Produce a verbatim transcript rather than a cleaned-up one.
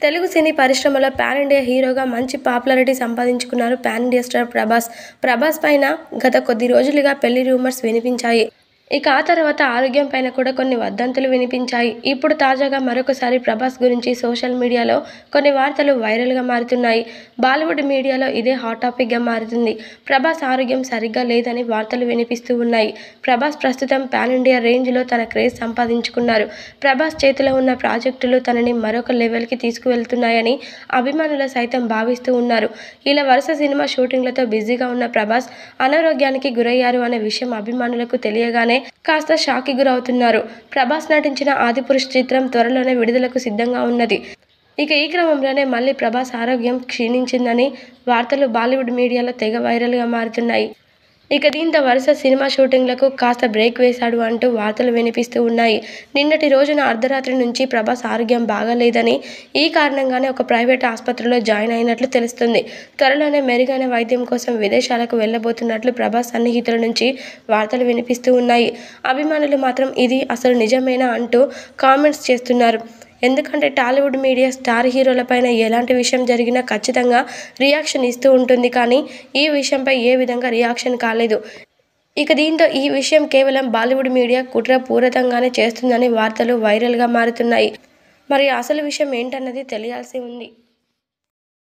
తెలుగు సినీ పరిశ్రమలో pan India హీరోగా మంచి పాపులారిటీ సంపాదించుకున్నారు pan India star Prabhas. Prabhas పైన గత కొద్ది రోజులుగా పెళ్లి రూమర్స్ వినిపించాయి. ఇక ఆ తర్వాత ఆరోగ్యం పైన కూడా కొన్ని వదంతులు వినిపించాయి. ఇప్పుడు తాజాగా మరొకసారి ప్రభాస్ గురించి సోషల్ మీడియాలో కొన్ని వార్తలు వైరల్గా మారుతున్నాయి. బాలీవుడ్ మీడియాలో ఇదే హాట్ టాపిక్గా మారుతుంది. ప్రభాస్ ఆరోగ్యం సరిగ్గా లేదని వార్తలు వినిపిస్తూ ఉన్నాయి. ప్రభాస్ ప్రస్తుతం పాన్ ఇండియా రేంజ్లో తన క్రేజ్ సంపాదించుకున్నారు. ప్రభాస్ చేతిలో ఉన్న ప్రాజెక్టులు తనని మరొక లెవెల్కి తీసుకువెళ్తున్నాయని అభిమానులు సైతం భావిస్తూ ఉన్నారు. ఇలా వరుస సినిమా షూటింగ్లతో బిజీగా ఉన్న ప్రభాస్ అనారోగ్యానికి గురయ్యారు అనే విషయం అభిమానులకు తెలియగానే కాస్త షాక్కి గురవుతున్నారు. ప్రభాస్ నటించిన ఆదిపురుష్ చిత్రం త్వరలోనే విడుదలకు సిద్ధంగా ఉన్నది. ఇక ఈ క్రమంలోనే మళ్ళీ ప్రభాస్ ఆరోగ్యం క్షీణించిందని వార్తలు బాలీవుడ్ మీడియాలో తెగ వైరల్గా మారుతున్నాయి. ఇక దీంతో వరుస సినిమా షూటింగ్లకు కాస్త బ్రేక్ వేశాడు అంటూ వార్తలు వినిపిస్తూ ఉన్నాయి. నిన్నటి రోజున అర్ధరాత్రి నుంచి ప్రభాస్ ఆరోగ్యం బాగాలేదని, ఈ కారణంగానే ఒక ప్రైవేట్ ఆసుపత్రిలో జాయిన్ అయినట్లు తెలుస్తుంది. త్వరలోనే మెరుగైన వైద్యం కోసం విదేశాలకు వెళ్లబోతున్నట్లు ప్రభాస్ సన్నిహితుల నుంచి వార్తలు వినిపిస్తూ ఉన్నాయి. అభిమానులు మాత్రం ఇది అసలు నిజమేనా అంటూ కామెంట్స్ చేస్తున్నారు. ఎందుకంటే టాలీవుడ్ మీడియా స్టార్ హీరోలపైన ఎలాంటి విషయం జరిగినా ఖచ్చితంగా రియాక్షన్ ఇస్తూ ఉంటుంది. కానీ ఈ విషయంపై ఏ విధంగా రియాక్షన్ కాలేదు. ఇక దీంతో ఈ విషయం కేవలం బాలీవుడ్ మీడియా కుట్రపూరితంగానే చేస్తుందని వార్తలు వైరల్గా మారుతున్నాయి. మరి అసలు విషయం ఏంటన్నది తెలియాల్సి ఉంది.